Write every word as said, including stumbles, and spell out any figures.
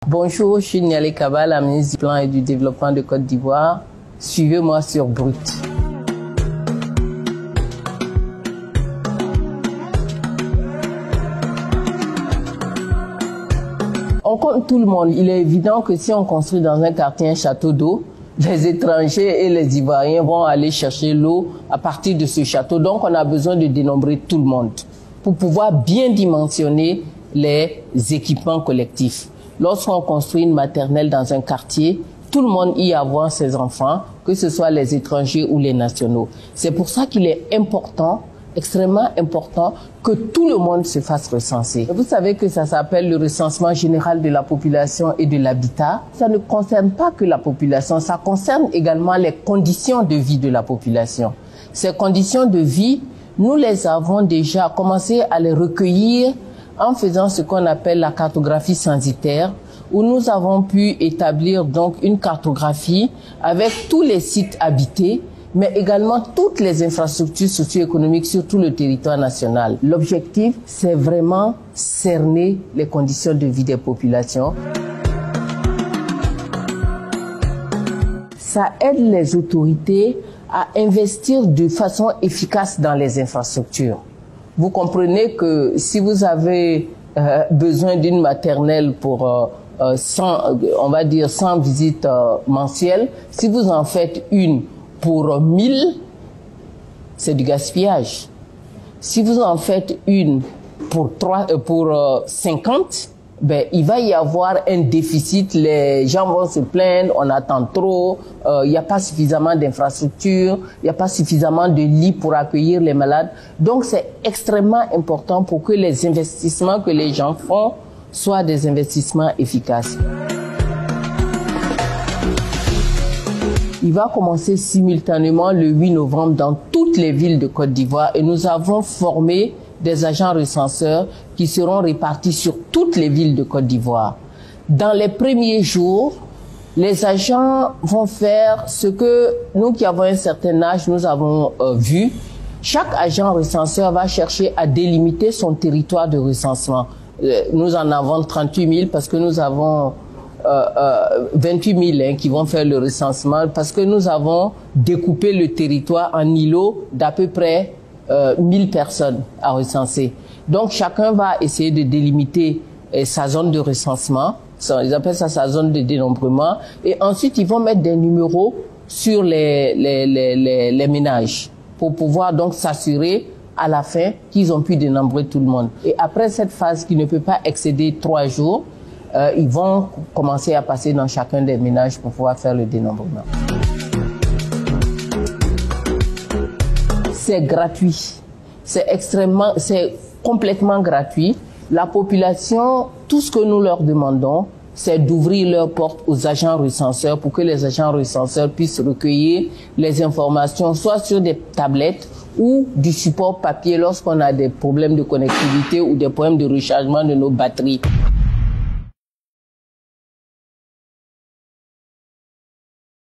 Bonjour, je suis Nialé Kaba, la ministre du Plan et du Développement de Côte d'Ivoire. Suivez-moi sur Brut. On compte tout le monde. Il est évident que si on construit dans un quartier un château d'eau, les étrangers et les Ivoiriens vont aller chercher l'eau à partir de ce château. Donc, on a besoin de dénombrer tout le monde pour pouvoir bien dimensionner les équipements collectifs. Lorsqu'on construit une maternelle dans un quartier, tout le monde y a voir ses enfants, que ce soit les étrangers ou les nationaux. C'est pour ça qu'il est important, extrêmement important, que tout le monde se fasse recenser. Vous savez que ça s'appelle le recensement général de la population et de l'habitat. Ça ne concerne pas que la population, ça concerne également les conditions de vie de la population. Ces conditions de vie, nous les avons déjà commencé à les recueillir en faisant ce qu'on appelle la cartographie censitaire, où nous avons pu établir donc une cartographie avec tous les sites habités, mais également toutes les infrastructures socio-économiques sur tout le territoire national. L'objectif, c'est vraiment cerner les conditions de vie des populations. Ça aide les autorités à investir de façon efficace dans les infrastructures. Vous comprenez que si vous avez euh, besoin d'une maternelle pour euh, euh, cent, on va dire cent visites euh, mensuelles, si vous en faites une pour mille, c'est du gaspillage. Si vous en faites une pour trois, euh, pour euh, cinquante, ben il va y avoir un déficit. Les gens vont se plaindre, on attend trop, il euh, n'y a pas suffisamment d'infrastructures, il n'y a pas suffisamment de lits pour accueillir les malades. Donc c'est extrêmement important pour que les investissements que les gens font soient des investissements efficaces. Il va commencer simultanément le huit novembre dans toutes les villes de Côte d'Ivoire et nous avons formé des agents recenseurs qui seront répartis sur toutes les villes de Côte d'Ivoire. Dans les premiers jours, les agents vont faire ce que nous qui avons un certain âge, nous avons euh, vu. Chaque agent recenseur va chercher à délimiter son territoire de recensement. Euh, nous en avons trente-huit mille parce que nous avons euh, euh, vingt-huit mille hein, qui vont faire le recensement parce que nous avons découpé le territoire en îlots d'à peu près Euh, mille personnes à recenser. Donc chacun va essayer de délimiter euh, sa zone de recensement, ça, ils appellent ça sa zone de dénombrement, et ensuite ils vont mettre des numéros sur les, les, les, les, les ménages pour pouvoir donc s'assurer à la fin qu'ils ont pu dénombrer tout le monde. Et après cette phase qui ne peut pas excéder trois jours, euh, ils vont commencer à passer dans chacun des ménages pour pouvoir faire le dénombrement. C'est gratuit, c'est extrêmement, c'est complètement gratuit. La population, tout ce que nous leur demandons, c'est d'ouvrir leurs portes aux agents recenseurs pour que les agents recenseurs puissent recueillir les informations, soit sur des tablettes ou du support papier lorsqu'on a des problèmes de connectivité ou des problèmes de rechargement de nos batteries.